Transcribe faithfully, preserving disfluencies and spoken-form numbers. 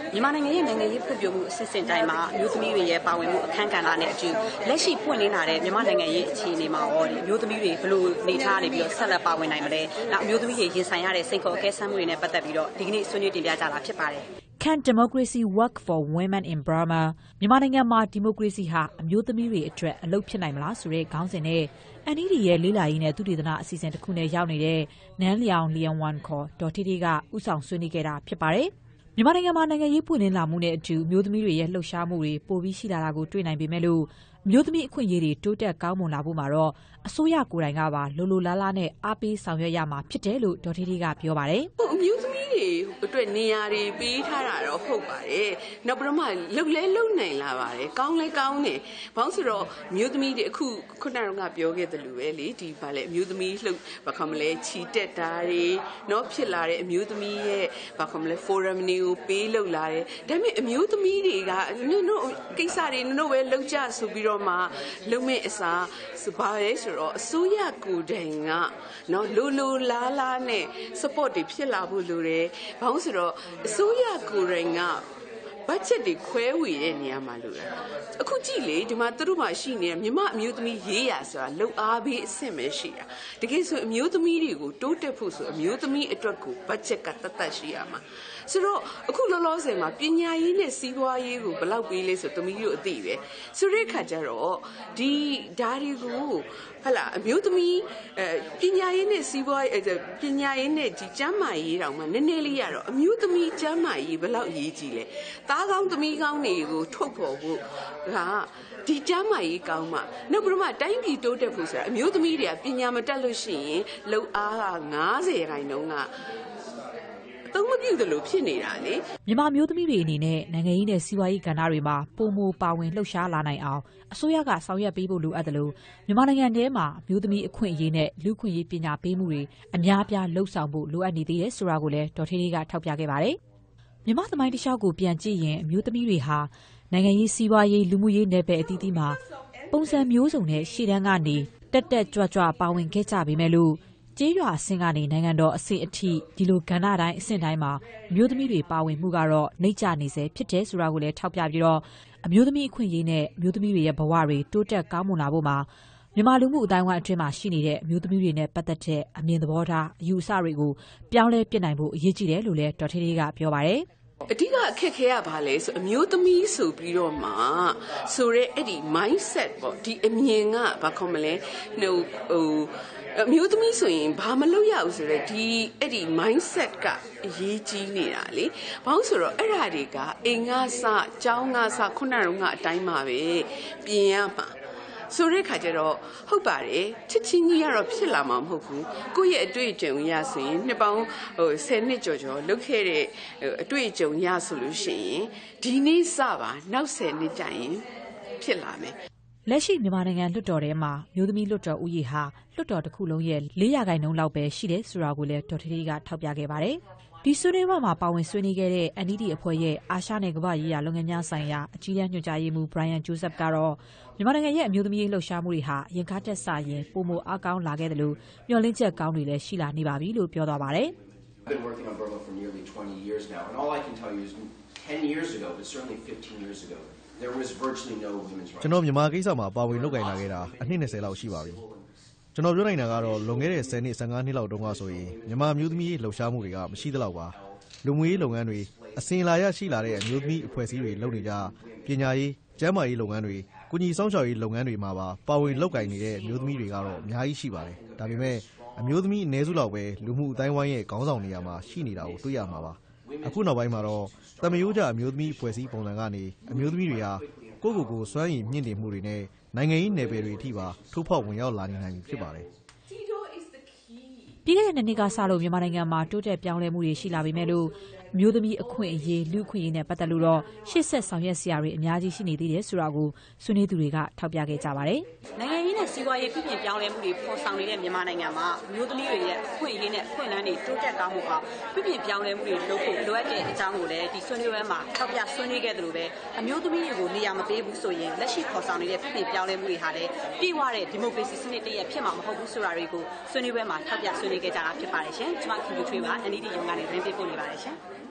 မြန်မာနိုင်ငံရဲ့နိုင်ငံရေးဖွံ့ဖြိုးမှုအဆင့်ဆင့်တိုင်းမှာမျိုးသမီးတွေရဲ့ပါဝင်မှုအခမ်းကဏ္ဍနဲ့အတူလက်ရှိပွင့်လင်းလာတဲ့မြန်မာနိုင်ငံရေးအခြေအနေမှာရောဒီမျိုးသမီးတွေဘယ်လိုနေထားနေပြီးတော့ဆက်လက်ပါဝင်နိုင်မလဲ။နောက်မျိုးသမီးတွေရင်ဆိုင်ရတဲ့စိန်ခေါ်အကဲစမ်းမှုတွေနဲ့ပတ်သက်ပြီးတော့ဒီကနေ့ဆွေးနွေးတင်ပြကြတာဖြစ်ပါတယ်။ Can democracy work for women in Burma? မြန်မာနိုင်ငံမှာဒီမိုကရေစီဟာအမျိုးသမီးတွေအတွက်အလုပ်ဖြစ်နိုင်မလားဆိုတဲ့ခေါင်းစဉ်နဲ့ N E D ရဲ့လေးလာရေးနဲ့သုတေသနအစီအစဉ်တစ်ခုနဲ့ရောက်နေတဲ့နန်းလျောင်လျံဝန်ခေါ်ဒေါ်ထေးထေးကဥဆောင်ဆွေးနွေးခဲ့တာဖြစ်ပါတယ်။မြန်မာနိုင်ငံမှာနိုင်ငံရေးပွင့်လင်းလာမှုနဲ့အတူမျိုးသမီးတွေရဲ့လှုပ်ရှားမှုတွေပိုပြီးရှိလာတာကိုတွေ့နိုင်ပေမဲ့လို့မျိုးသမီးအခွင့်အရေးတွေတိုးတက်ကောင်းမွန်လာဖို့မှာတော့အစိုးရကိုယ်တိုင်ကပါလိုလိုလားလားနဲ့အားပေးဆောင်ရွက်ရမှာဖြစ်တယ်လို့ဒေါ်ထေးထေးကပြောပါတယ်။အမျိုးသမီးတွေအတွက်နေရာတွေပေးထားတာတော့ဟုတ်ပါတယ်။နောက်ပြီးတော့မှလှုပ်လဲလှုပ်နိုင်လာပါတယ်။ကောင်းလဲကောင်းတယ်။ဘာလို့ဆိုတော့မျိုးသမီးတွေအခုခုနကပြောခဲ့တယ်လို့ပဲလေဒီဗာလဲအမျိုးသမီးလှုပ်ဘာခမလဲချီတက်တာတွေနော်ဖြစ်လာတဲ့အမျိုးသမီးရဲ့ဘာခမလဲ forum တွေကိုပေးလှုပ်လာတယ်။ဒါပေမဲ့အမျိုးသမီးတွေကနင်တို့ကိစ္စတွေနင်တို့ပဲလှုပ်ကြဆိုပြီးတော့မှလုံမဲ့အစားဘာလဲဆိုတော့အစိုးရကိုယ်တိုင်ကနော်လိုလိုလားလားနဲ့ support တွေဖြစ်လာဖို့လိုတယ်။ဘာလို့ဆိုတော့အစိုးရကိုယ်တိုင်ကဘတ်ဂျက်တွေခွဲဝေတဲ့နေရာမှာလို့ရအခုကြည့်လေဒီမှာသူတို့မှရှိနေတဲ့မြမအမျိုးသမီးရေးရဆိုတာလုံအားပေးအဆင့်ပဲရှိတာတကယ်ဆိုအမျိုးသမီးတွေကိုတိုးတက်ဖို့ဆိုအမျိုးသမီးအတွက်ကိုဘတ်ဂျက်ကတတ်တတ်ရှိရမှာဆိုတော့အခုလောလောဆယ်မှာပညာရေးနဲ့စီးပွားရေးကိုဘယ်လောက်ပေးလဲဆိုသမီးတို့အသိပဲဆိုတဲ့ခါကျတော့ဒီဓာရီကိုဟလာအမျိုးသမီးအဲပညာရေးနဲ့စီးပွားရေးပညာရေးနဲ့ဒီကျမ်းမာရေးတောင်မှနည်းနည်းလေးရတော့အမျိုးသမီးကျမ်းမာရေးဘယ်လောက်ရေးကြည့်လဲသားကောင်းသမီးကောင်းတွေကိုထုတ်ဖော်ဖို့ကဒီကျမ်းမာရေးကောင်းမှနောက်ပြီးမှတိုင်းပြည်တိုးတက်ဖို့ဆိုတာအမျိုးသမီးတွေကပညာမတတ်လို့ရှိရင်လုံအားကငါးဆယ်ခိုင်နှုန်းကသုံးမပြုတယ်လို့ဖြစ်နေတာလေမြန်မာမျိုးသမီးတွေအနေနဲ့နိုင်ငံရေးနဲ့စီးပွားရေးကဏ္ဍတွေမှာပုံမပါဝင်လှုပ်ရှားလာနိုင်အောင်အစိုးရကဆောင်ရွက်ပေးဖို့လိုအပ်တယ်လို့မြန်မာနိုင်ငံထဲမှာမျိုးသမီးအခွင့်အရေးနဲ့လူ့ခွင့်ရေးပညာပေးမှုတွေအများအပြားလှုပ်ဆောင်ဖို့လိုအပ်နေသေးတယ်ဆိုတာကိုလည်းဒေါ်ထေးထေးကထောက်ပြခဲ့ပါတယ်။မြန်မာသမိုင်းတစ်လျှောက်ကိုပြန်ကြည့်ရင်အမျိုးသမီးတွေဟာနိုင်ငံရေးစီးပွားရေးလူမှုရေးနယ်ပယ်အသီးသီးမှာပုံစံမျိုးစုံနဲ့ရှေ့တန်းကနေတက်တက်ကြွကြွပါဝင်ခဲ့ကြပေမဲ့လို့ကျေးရွာအဆင့်ကနေနိုင်ငံတော်အဆင့်အထိဒီလိုကဏ္ဍတိုင်းအဆင့်တိုင်းမှာအမျိုးသမီးတွေပါဝင်မှုကတော့နှိမ့်ကျနေစေဖြစ်တယ်ဆိုတာကိုလည်းထောက်ပြပြီးတော့အမျိုးသမီးအခွင့်အရေးနဲ့အမျိုးသမီးတွေရဲ့ဘဝတွေတိုးတက်ကောင်းမွန်လာဖို့မှာမြန်မာလူမှုအတိုင်းအဝိုင်းအတွင်းမှာရှိနေတဲ့အမျိုးသမီးတွေနဲ့ပတ်သက်တဲ့အမြင်သဘောထားအယူအဆတွေကိုပြောင်းလဲပြစ်နိုင်ဖို့အရေးကြီးတယ်လို့လည်းဒေါ်ထေးထေးကပြောပါတယ်အဓိကအခက်ခဲရပါလဲဆိုအမျိုးသမီးဆိုပြီးတော့မှဆိုရဲအဲ့ဒီ mindset ပေါ့ဒီအမြင်ကဘာခေါ်မလဲဟိုဟိုအမျိုးသမီးဆိုရင်ဘာမလုပ်ရဘူးဆိုတော့ဒီအဲ့ဒီ mindset ကအရေးကြီးနေတာလေဘာလို့ဆိုတော့အဲ့ဓာတွေကအိမ်ကစကျောင်းကစခုနကအတိုင်းမှာပဲပြင်ရမှာဆိုတဲ့ခါကျတော့ဟုတ်ပါတယ်ချစ်ချင်းကြီးကတော့ဖြစ်လာမှာမဟုတ်ဘူးကိုယ့်ရဲ့အတွေ့အကြုံရဆိုရင်နှစ်ပေါင်းဟိုဆယ်နှစ်ကျော်ကျော်လုပ်ခဲ့တဲ့အတွေ့အကြုံရဆိုလို့ရှိရင်ဒီနေ့စပါနောက်ဆယ်နှစ်ကြာရင်ဖြစ်လာမယ်လက်ရှိမြန်မာနိုင်ငံလွှတ်တော်ထဲမှာမျိုးသမီးလွှတ်တော်ဦးရေဟာလွှတ်တော်တစ်ခုလုံးရဲ့လေးရာခိုင်နှုန်းလောက်ပဲရှိတယ်ဆိုတာကိုလည်းဒေါ်ထေးထေးကထောက်ပြခဲ့ပါတယ်။ဒီဆွေးနွေးပွဲမှာပါဝင်ဆွေးနွေးခဲ့တဲ့ N E D အဖွဲ့ရဲ့အာရှနဲ့ကမ္ဘာ့ရေးရာလုပ်ငန်းများဆိုင်ရာအကြီးအကဲညွှန်ကြားရေးမှူး Brian Joseph ကတော့မြန်မာနိုင်ငံရဲ့အမျိုးသမီးလှုပ်ရှားမှုတွေဟာရင်ကားတက်ဆရင်ပိုမိုအားကောင်းလာခဲ့တယ်လို့မျှော်လင့်ချက်ကောင်းတွေလည်းရှိလာနေပါပြီလို့ပြောသွားပါတယ်။ I've been working on Burma for nearly twenty years now, and all I can tell you is ten years ago, but certainly fifteen years ago, there was virtually no women's rights. ကျွန်တော်မြန်မာကိစ္စမှာပါဝင်လုပ်ကိုင်လာခဲ့တာအနှစ်20လောက်ရှိပါပြီ။ကျွန်တော်ပြောနိုင်တာကတော့လွန်ခဲ့တဲ့10နှစ်15နှစ်လောက်တုန်းကဆိုရင်မြန်မာမျိုးသမီးလှုပ်ရှားမှုတွေကမရှိသလောက်ပါ။လူမှုရေးလုပ်ငန်းတွေအစဉ်လာရရှိလာတဲ့အမျိုးသမီးအဖွဲ့အစည်းတွေလုပ်နေကြပညာရေးကျန်းမာရေးလုပ်ငန်းတွေကုညီဆောင်ရှောက်ရေးလုပ်ငန်းတွေမှာပါပါဝင်လုပ်ကိုင်နေတဲ့အမျိုးသမီးတွေကတော့အများကြီးရှိပါတယ်။ဒါပေမဲ့အမျိုးသမီးအနည်းစုလောက်ပဲလူမှုအတိုင်းဝိုင်းရဲ့ခေါင်းဆောင်နေရာမှာရှိနေတာကိုတွေ့ရမှာပါ။အခုနောက်ပိုင်းမှာတော့တမယိုးကြအမျိုးသမီးအဖွဲ့အစည်းပုံစံကနေအမျိုးသမီးတွေဟာကိုယ့်ကိုယ်ကိုစွမ်းရည်မြင့်တင်မှုတွေနဲ့နိုင်ငံရေးနယ်ပယ်တွေအထိပါထိုးဖောက်ဝင်ရောက်လာနေနိုင်ပြီဖြစ်ပါတယ်။ပြီးခဲ့တဲ့နှစ်နှစ်ကစလို့မြန်မာနိုင်ငံမှာတိုးတက်ပြောင်းလဲမှုတွေရှိလာပေမဲ့လို့အမျိုးသမီးအခွင့်အရေးလူ့အခွင့်အရေးနဲ့ပတ်သက်လို့တော့ရှေ့ဆက်ဆောင်ရွက်စရာတွေအများကြီးရှိနေသေးတယ်ဆိုတာကိုဆွေးနွေးသူတွေကထောက်ပြခဲ့ကြပါတယ်။နိုင်ငံရေးနဲ့စီးပွားရေးပြည်ပြင်ပြောင်းလဲမှုတွေပေါ်ဆောင်နေတဲ့မြန်မာနိုင်ငံမှာအမျိုးသမီးတွေရဲ့အခွင့်အရေးနဲ့အခွင့်အလမ်းတွေတိုးတက်ကောင်းမှုအောင်ပြည်ပြင်ပြောင်းလဲမှုတွေလုပ်ဖို့လိုအပ်တဲ့အကြောင်းကိုလည်းဒီဆွေးနွေးပွဲမှာထောက်ပြဆွေးနွေးခဲ့သလိုပဲအမျိုးသမီးတွေကိုနေရာမပေးဘူးဆိုရင်လက်ရှိပေါ်ဆောင်နေတဲ့ပြည်ပြင်ပြောင်းလဲမှုတွေဟာလည်းပြည်ဝတဲ့ဒီမိုကရေစီစနစ်တရက်ဖြစ်မှာမဟုတ်ဘူးဆိုတာတွေကိုဆွေးနွေးပွဲမှာထောက်ပြဆွေးနွေးခဲ့ကြတာဖြစ်ပါတယ်ရှင်။ကျွန်မခင်ဗျထွေးပါ N E D ရုံးကနေရင်းပေးပို့နေပါတယ်ရှင်။